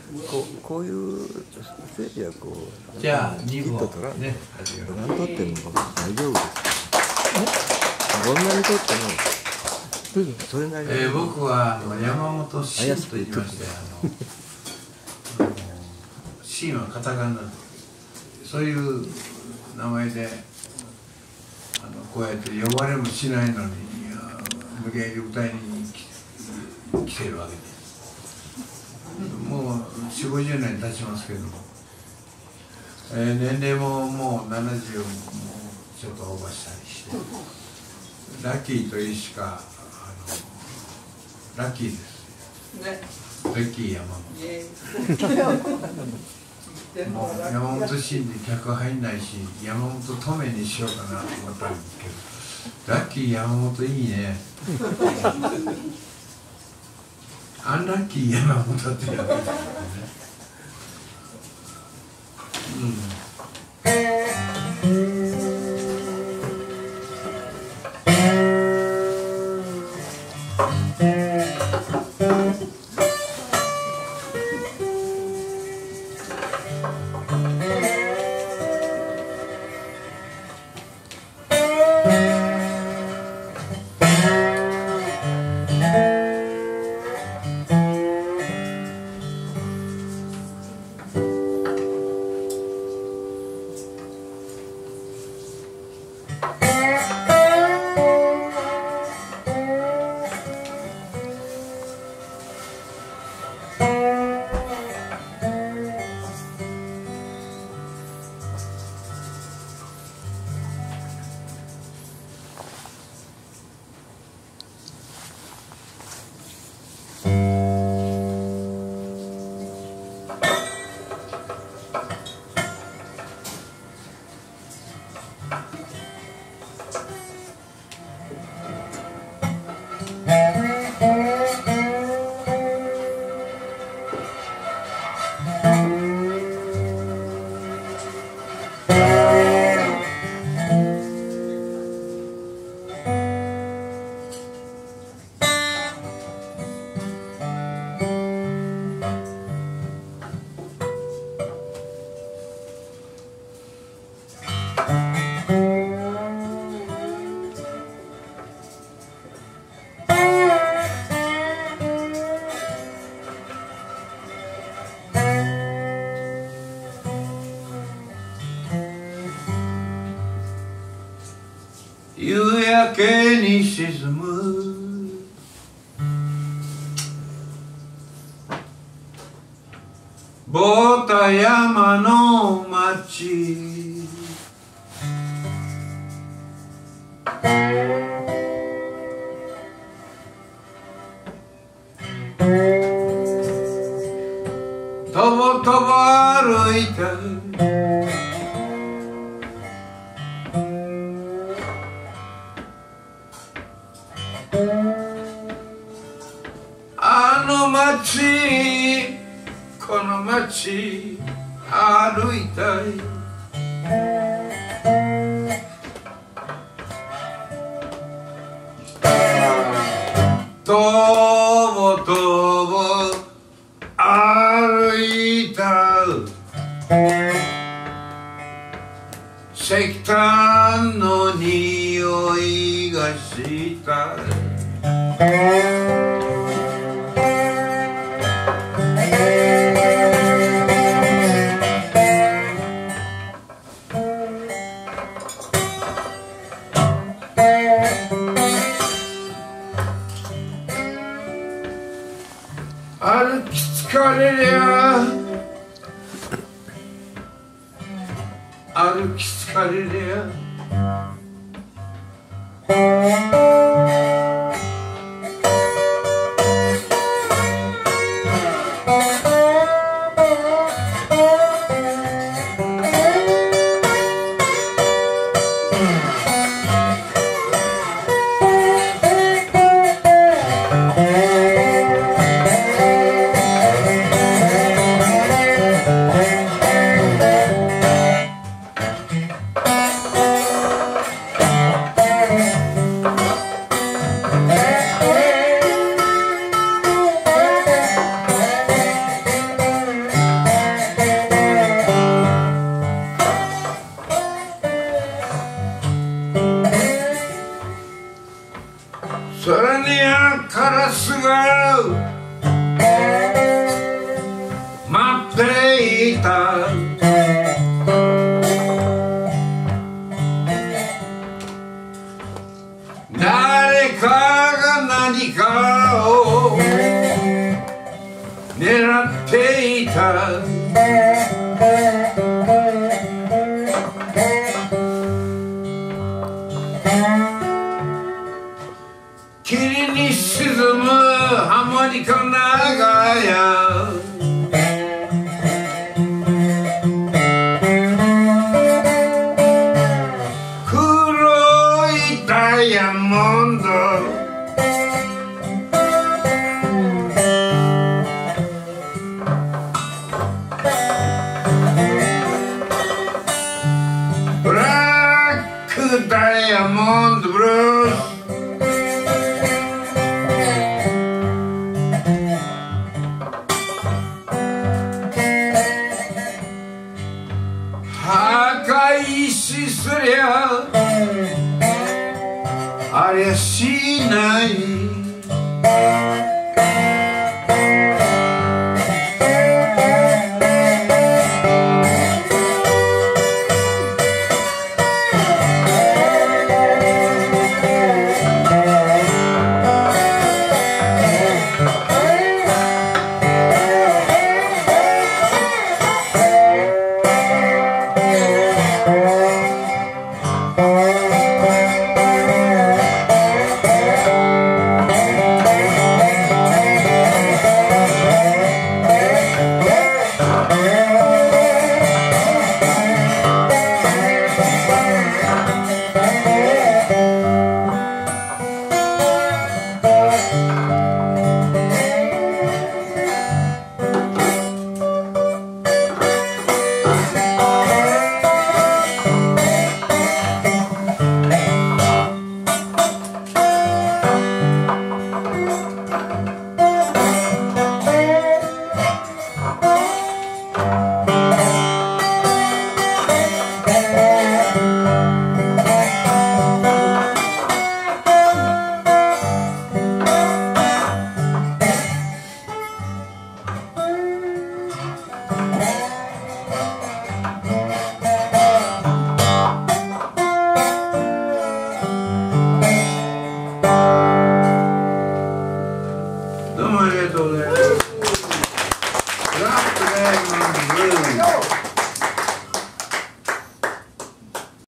こういう整理はこうじゃあ2 本本ね何取っても大丈夫です。どんなに取ってもそれなりに。 僕は山本慎と言いまして慎はカタカナでそういう名前でこうやって呼ばれもしないのに無理やり歌いに来てるわけです。もう4、50年経ちますけども、年齢ももう70もちょっとオーバーしたりしてラッキーというしかラッキーですね。ラッキー山本もう山本慎で客入んないし山本トメにしようかなと思ったんですけどラッキー山本いいねアンラッキー山本っていうわけですよね。夕焼けに沈むボタ山の町とぼとぼ歩いたあの街この街歩いたいとぼとぼ歩いた石炭の匂いがした歩き疲れりゃ歩き疲れりゃっていた霧に沈むハーモニカ長屋黒いダイヤモンドブラックダイヤモンドブルース破壊しすりゃありゃしないどうもありがとうございます。ブラックダイヤモンドブルー